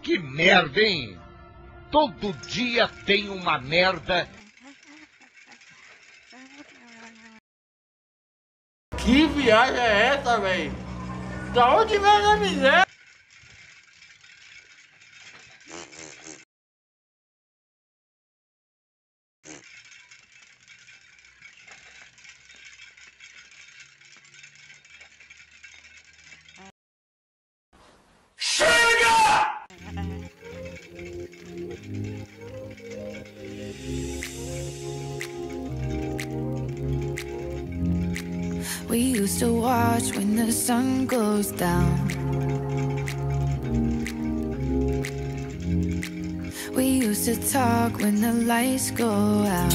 Que merda, hein? Todo dia tem uma merda. Que viagem é essa, velho? Da onde vem a miséria? We used to watch when the sun goes down. We used to talk when the lights go out.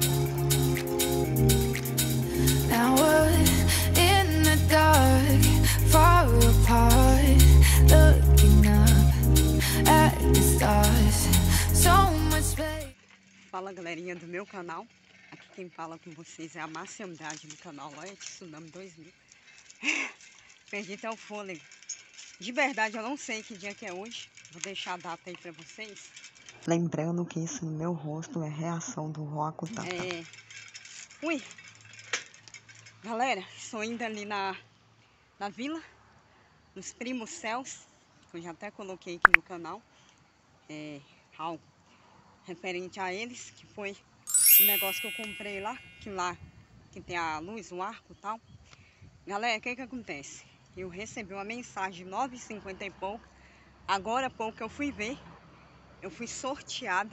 Now we're in the dark, far apart, looking up at the stars. So much space. Fala, galerinha do meu canal. Aqui quem fala com vocês é a Márcia Andrade do canal Loia Tsunami 2000. Perdi até o fôlego. De verdade, eu não sei que dia que é hoje. Vou deixar a data aí pra vocês. Lembrando que isso no meu rosto é reação do Roku, tá? Ui! Galera, estou indo ali na vila, nos Primos Céus, que eu já até coloquei aqui no canal. Algo referente a eles, que foi um negócio que eu comprei lá, que tem a luz, o arco e tal. Galera, o que acontece? Eu recebi uma mensagem de 9h50 e pouco. Agora há pouco eu fui ver, eu fui sorteada.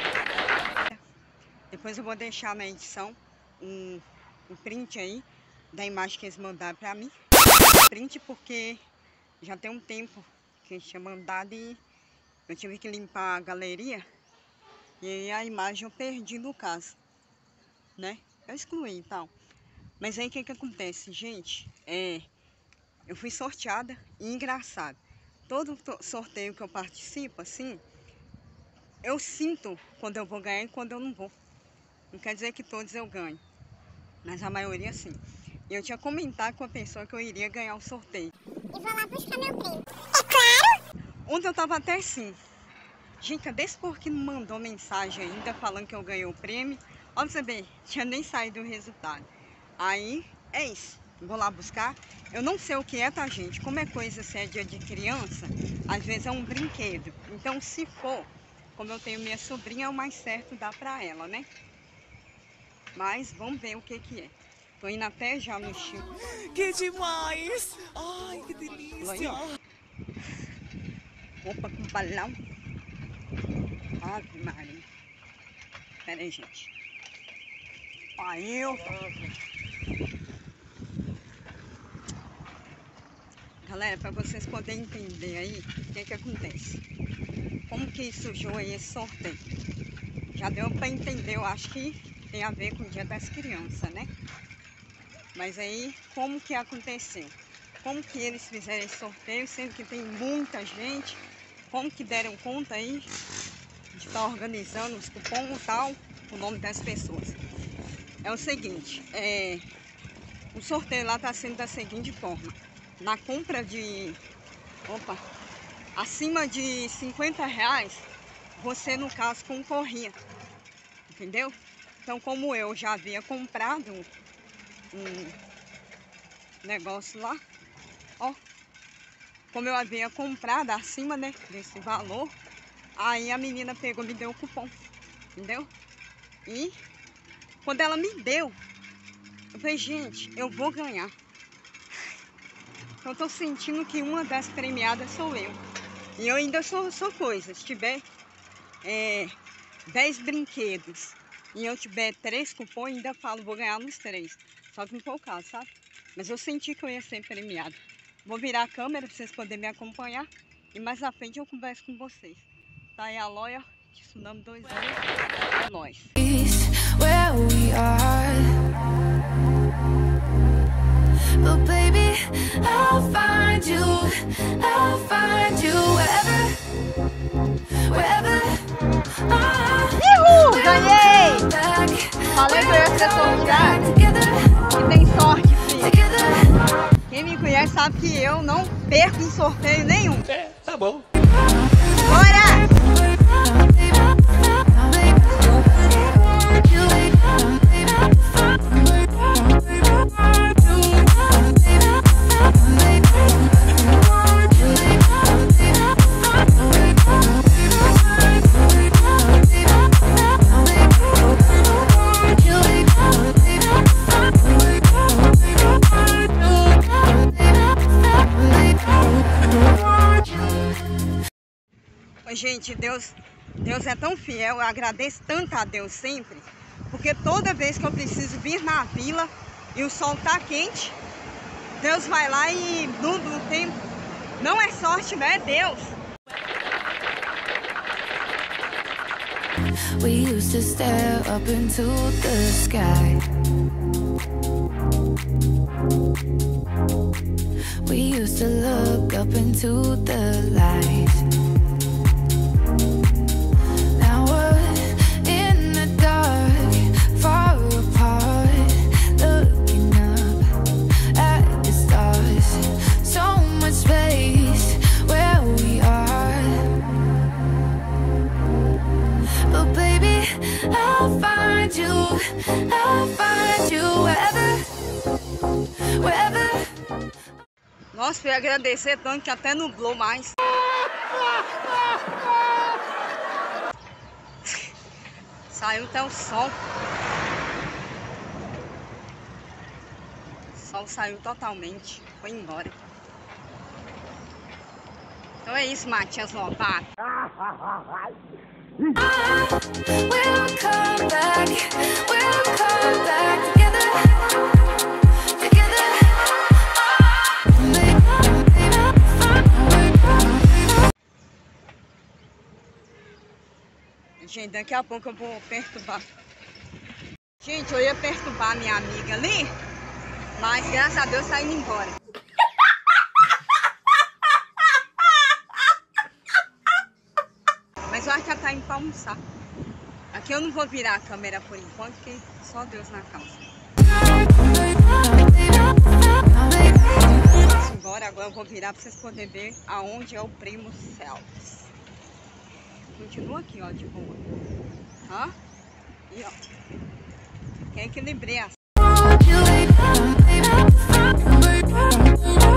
Depois eu vou deixar na edição um print aí da imagem que eles mandaram pra mim. Print porque já tem um tempo que eles tinham mandado e eu tive que limpar a galeria. E aí a imagem eu perdi no caso, né? Eu excluí e tal. Mas aí o que acontece, gente? Eu fui sorteada e engraçado. Todo sorteio que eu participo, assim, eu sinto quando eu vou ganhar e quando eu não vou. Não quer dizer que todos eu ganho, mas a maioria sim. E eu tinha comentado com a pessoa que eu iria ganhar o sorteio. E vou lá buscar meu prêmio. É claro! Ontem eu tava até assim. Gente, cadê esse povo que não mandou mensagem ainda falando que eu ganhei o prêmio? Olha pra você ver, tinha nem saído o resultado. Aí, é isso. Vou lá buscar. Eu não sei o que é, tá, gente? Como é coisa, se é dia de criança, às vezes é um brinquedo. Então, se for, como eu tenho minha sobrinha, é o mais certo dar pra ela, né? Mas, vamos ver o que é. Tô indo até já no Chico. Que demais! Ai, que delícia! Opa, com balão. Ave Maria. Pera aí, gente. Aí eu... Galera, para vocês poderem entender aí o que acontece. Como que surgiu aí esse sorteio. Já deu para entender, eu acho que tem a ver com o Dia das Crianças, né? Mas aí, como que aconteceu? Como que eles fizeram esse sorteio, sendo que tem muita gente? Como que deram conta aí de estar organizando os cupons e tal, o nome das pessoas? É o seguinte, o sorteio lá está sendo da seguinte forma. Na compra de, acima de R$50, você no caso concorria, entendeu? Então como eu já havia comprado um negócio lá, ó, como eu havia comprado acima, né, desse valor, aí a menina pegou, me deu o cupom, entendeu? E quando ela me deu, eu falei, gente, eu vou ganhar. Então eu tô sentindo que uma das premiadas sou eu. E eu ainda sou coisa, se tiver 10 brinquedos e eu tiver 3 cupons, ainda falo, vou ganhar nos 3. Só que não foi o caso, sabe? Mas eu senti que eu ia ser premiada. Vou virar a câmera para vocês poderem me acompanhar. E mais à frente eu converso com vocês. Tá aí a Loia Tsunami 2000. É nóis. Where we are, but baby, I'll find you wherever. Uhul! Ganhei! Falei que eu ia ser sorteado. E tem sorte, filho. Quem me conhece sabe que eu não perco um sorteio nenhum. Tá bom. Gente, Deus é tão fiel, eu agradeço tanto a Deus sempre, porque toda vez que eu preciso vir na vila e o sol tá quente, Deus vai lá e nubla o tempo. Não é sorte, não é Deus. We used to stare up into the sky. We used to look up into the light. Now we're in the dark, far apart, looking up at the stars. So much space where we are. But baby, I'll find you wherever. Nossa, eu ia agradecer tanto que até nublou mais. Saiu até o sol. O sol saiu totalmente, foi embora. Então é isso, Matias Lobato. We'll come back together. Gente, daqui a pouco eu vou perturbar. Gente, eu ia perturbar minha amiga ali, mas graças a Deus tá indo embora. Mas eu acho que ela tá indo pra almoçar. Aqui eu não vou virar a câmera por enquanto, porque só Deus na causa. Vamos embora, agora eu vou virar pra vocês poderem ver aonde é o primo Celso. Continua aqui, ó, de boa. Ó. E ó. Quem equilibrei assim.